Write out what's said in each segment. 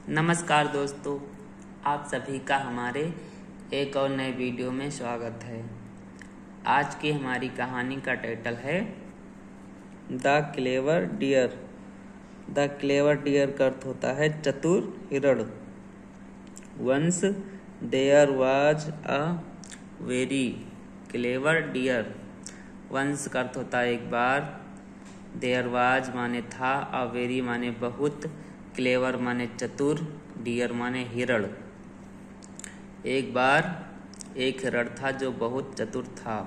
नमस्कार दोस्तों, आप सभी का हमारे एक और नए वीडियो में स्वागत है। आज की हमारी कहानी का टाइटल है the clever deer. The clever deer का अर्थ होता है चतुर हिरण। Once there was a very clever deer. Once का अर्थ होता है एक बार, देयर वाज माने था, अ वेरी माने बहुत, क्लेवर माने चतुर, डियर माने हिरण। एक बार एक हिरण था जो बहुत चतुर था।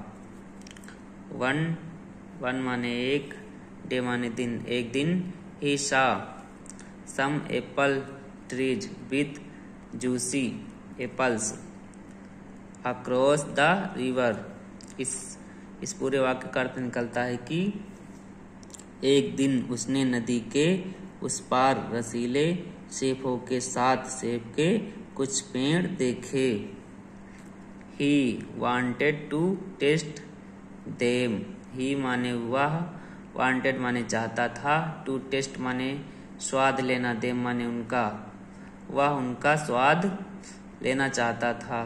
वन माने एक, डे माने दिन, एक दिन। He saw some apple trees with juicy apples across the river. इस पूरे वाक्य का अर्थ निकलता है कि एक दिन उसने नदी के उस पार रसीले सेबों के साथ सेब के कुछ पेड़ देखे। He wanted to taste them। ही माने वह, wanted माने चाहता था, to taste माने स्वाद लेना, them माने उनका, वह उनका स्वाद लेना चाहता था।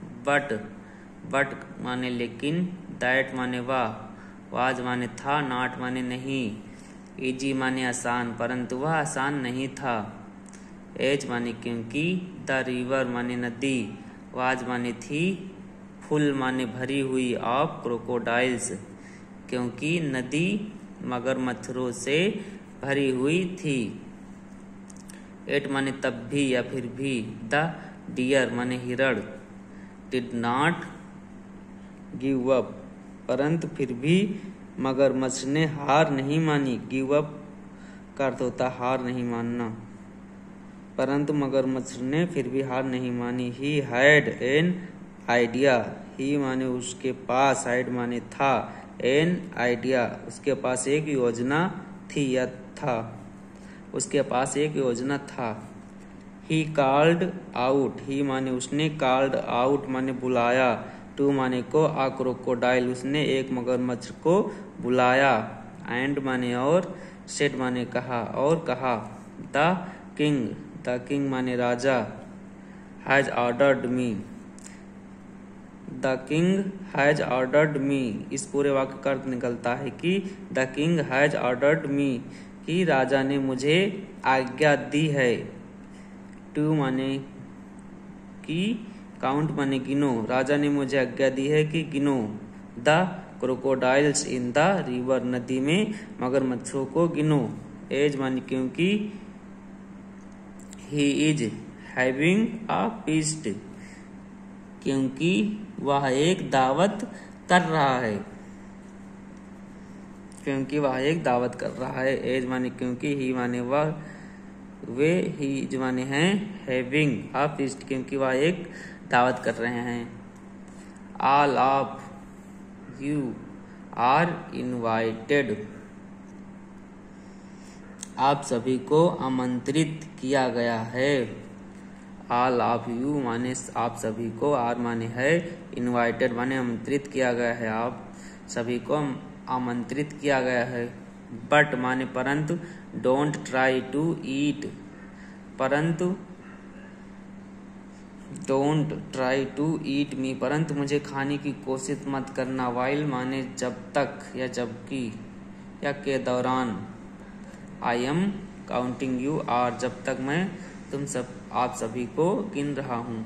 बट माने लेकिन, that माने वह, was माने था, not माने नहीं, इजी माने आसान, परंतु वह आसान नहीं था। एज माने क्योंकि, द रिवर माने नदी, वाज माने थी, फुल माने भरी हुई, ऑफ क्रोकोडाइल्स क्योंकि नदी मगरमच्छरों से भरी हुई थी। एट माने तब भी या फिर भी, द डियर माने हिरण, डिड नॉट गिव अप परंतु फिर भी, मगरमच्छ ने हार नहीं मानी। गिव अप का अर्थ होता हार नहीं मानना, परंतु मगरमच्छ ने फिर भी हार नहीं मानी। He had an idea. He माने उसके पास, हैड माने था, एन आइडिया उसके पास एक योजना थी या था, उसके पास एक योजना था। He called out. ही माने उसने, कॉल्ड आउट माने बुलाया, टू माने को, आ क्रोकोडाइल उसने एक मगरमच्छ को बुलाया, एंड माने और, सेड माने कहा और कहा। द किंग माने राजा, has ordered me. The king has ordered me. इस पूरे वाक्य का अर्थ निकलता है कि the king has ordered me, कि राजा ने मुझे आज्ञा दी है। टू माने कि, काउंट माने गिनो, राजा ने मुझे आज्ञा दी है कि गिनो। The crocodiles in the river नदी में मगरमच्छों को गिनो। एज माने क्योंकि, he is having a feast क्योंकि वह एक दावत कर रहा है, क्योंकि वह एक दावत कर रहा है। एज माने क्योंकि, ही माने वह, वे ही माने हैं, हैविंग अ फीस्ट क्योंकि वह एक दावत कर रहे हैं। All of you are invited. आप सभी को आमंत्रित किया गया है। ऑल ऑफ यू माने आप सभी को, आर माने है, इनवाइटेड माने आमंत्रित किया गया है, आप सभी को आमंत्रित किया गया है। बट माने परंतु, डोंट ट्राई टू ईट परंतु, don't try to eat me परंतु मुझे खाने की कोशिश मत करना। वाइल माने जब तक या जबकि या के दौरान। I am counting you are जब तक मैं आप सभी को गिन रहा हूं।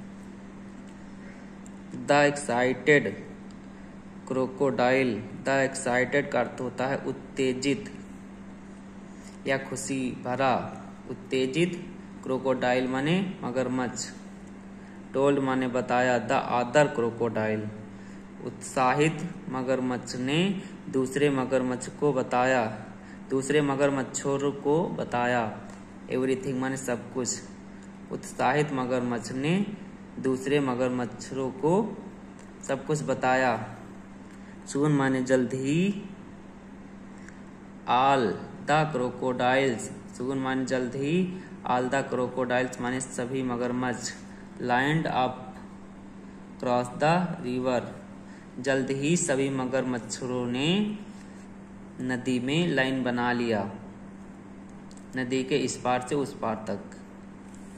The excited crocodile. The excited का अर्थ होता है उत्तेजित या खुशी भरा। उत्तेजित क्रोकोडाइल माने मगरमच्छ। टोल्ड माने बताया, द अदर क्रोकोडाइल उत्साहित मगरमच्छ ने दूसरे मगरमच्छ को बताया, दूसरे मगरमच्छों को बताया। एवरीथिंग माने सब कुछ। उत्साहित मगरमच्छ ने दूसरे मगरमच्छों को सब कुछ बताया। सून माने जल्द ही। ऑल द क्रोकोडाइल्स, सून माने जल्द ही, ऑल द क्रोकोडाइल्स माने सभी मगरमच्छ। Lined up cross the river, जल्द ही सभी मगरमच्छों ने नदी में लाइन बना लिया, नदी के इस पार से उस पार तक।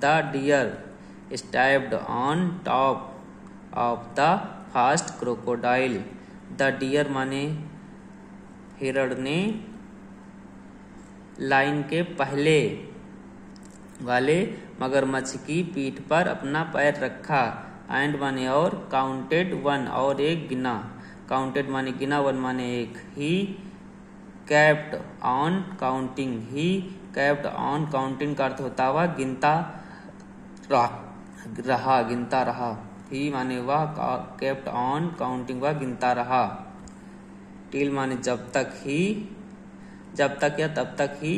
The deer stepped on top of the fast crocodile. The deer माने हिरण ने लाइन के पहले वाले मगरमच्छ की पीठ पर अपना पैर रखा। एंड माने और, काउंटेड वन और एक गिना। काउंटेड माने गिना, वन माने एक। He kept on counting. He kept on counting का अर्थ होता हुआ गिनता रहा, गिनता रहा। ही माने वह, केप्ट ऑन काउंटिंग वह गिनता रहा। टिल माने जब तक। ही जब तक या तब तक। He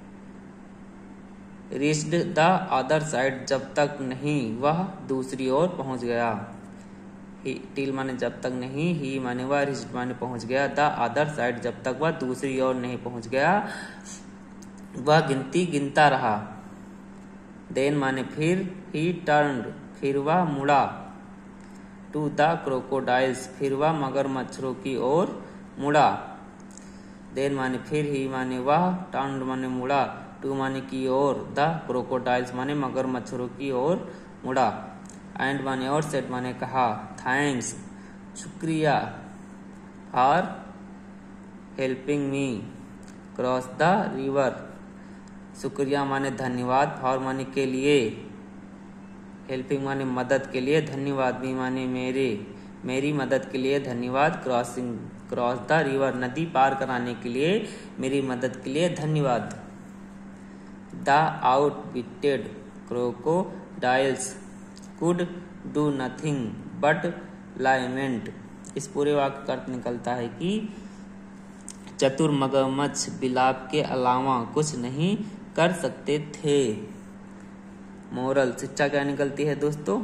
reached the other side जब तक नहीं वह दूसरी ओर पहुंच गया। टिल माने जब तक नहीं, ही माने वह, रीच्ड माने पहुंच गया, द अदर साइड जब तक वह दूसरी ओर नहीं पहुंच गया, वह गिनती गिनता रहा। देन माने फिर। ही टर्न्ड फिर वह मुड़ा। टू द क्रोकोडाइल्स फिर वह मगरमच्छरों की ओर मुड़ा। देन माने फिर, ही माने वह, टर्न्ड माने मुड़ा, टू माने की ओर, द क्रोकोडाइल्स माने मगरमच्छरों की ओर मुड़ा। एंड माने और, सेड माने कहा। थैंक्स शुक्रिया, for helping me cross the river. शुक्रिया माने धन्यवाद, फॉर माने के लिए, हेल्पिंग माने मदद के लिए, धन्यवाद मी माने मेरे, मेरी मदद के लिए धन्यवाद। क्रॉस द रिवर नदी पार कराने के लिए, मेरी मदद के लिए धन्यवाद। The outwitted crocodiles could do nothing but lament. इस पूरे वाक्य का अर्थ निकलता है कि चतुर मगरमच्छ विलाप के अलावा कुछ नहीं कर सकते थे। मोरल शिक्षा क्या निकलती है दोस्तों?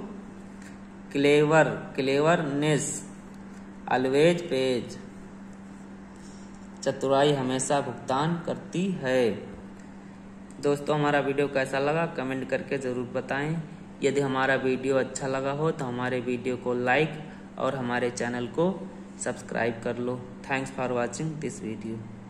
Cleverness always pays. चतुराई हमेशा भुगतान करती है। दोस्तों हमारा वीडियो कैसा लगा कमेंट करके ज़रूर बताएं। यदि हमारा वीडियो अच्छा लगा हो तो हमारे वीडियो को लाइक और हमारे चैनल को सब्सक्राइब कर लो। Thanks for watching this video.